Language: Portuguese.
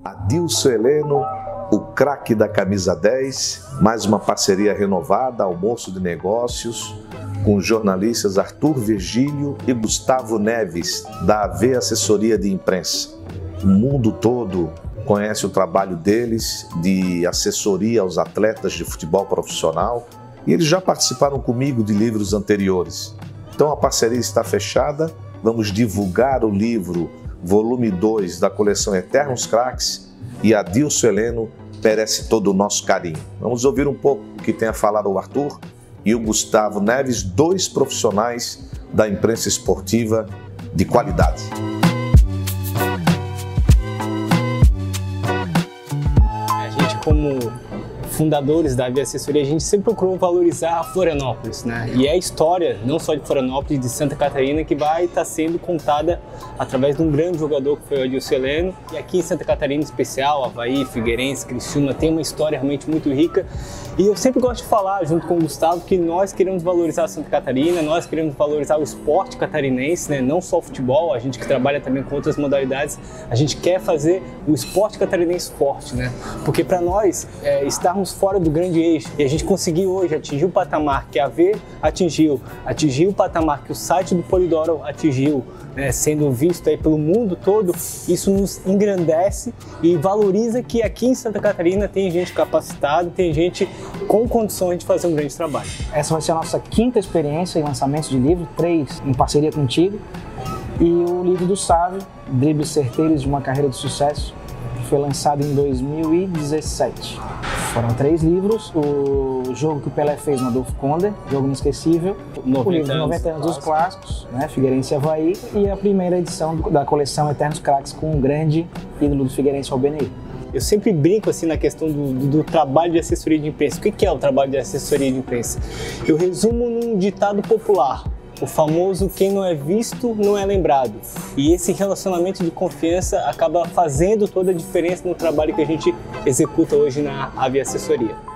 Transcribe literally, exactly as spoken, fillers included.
Adilson Heleno, o craque da camisa dez, mais uma parceria renovada, almoço de negócios, com os jornalistas Arthur Virgílio e Gustavo Neves, da A V Assessoria de Imprensa. O mundo todo conhece o trabalho deles de assessoria aos atletas de futebol profissional e eles já participaram comigo de livros anteriores. Então a parceria está fechada, vamos divulgar o livro volume dois da coleção Eternos Craques e Adilson Heleno merece todo o nosso carinho. Vamos ouvir um pouco o que tem a falar o Arthur e o Gustavo Neves, dois profissionais da imprensa esportiva de qualidade. A gente, como fundadores da A V Assessoria, a gente sempre procurou valorizar Florianópolis, né? E é a história, não só de Florianópolis, de Santa Catarina, que vai estar sendo contada através de um grande jogador que foi o Adilson Heleno. E aqui em Santa Catarina, em especial, Avaí, Figueirense, Criciúma, tem uma história realmente muito rica. E eu sempre gosto de falar, junto com o Gustavo, que nós queremos valorizar Santa Catarina, nós queremos valorizar o esporte catarinense, né? Não só o futebol, a gente que trabalha também com outras modalidades, a gente quer fazer o esporte catarinense forte, né? Porque para nós, é, estarmos fora do grande eixo e a gente conseguir hoje atingir o patamar que a V atingiu, atingir o patamar que o site do Polidoro atingiu, né, sendo visto aí pelo mundo todo, isso nos engrandece e valoriza que aqui em Santa Catarina tem gente capacitada, tem gente com condições de fazer um grande trabalho. Essa vai ser a nossa quinta experiência em lançamento de livro, três em parceria contigo, e o livro do Sávio, Dribles Certeiros de uma Carreira de Sucesso, que foi lançado em dois mil e dezessete. Foram três livros, o jogo que o Pelé fez no Adolfo Conde, Jogo Inesquecível, o livro noventa anos dos clássicos, né, Figueirense e Avaí, e a primeira edição da coleção Eternos Craques com um grande ídolo do Figueirense, Albenir. Eu sempre brinco assim na questão do, do, do trabalho de assessoria de imprensa. O que é o trabalho de assessoria de imprensa? Eu resumo num ditado popular. O famoso quem não é visto não é lembrado. E esse relacionamento de confiança acaba fazendo toda a diferença no trabalho que a gente executa hoje na A V Assessoria.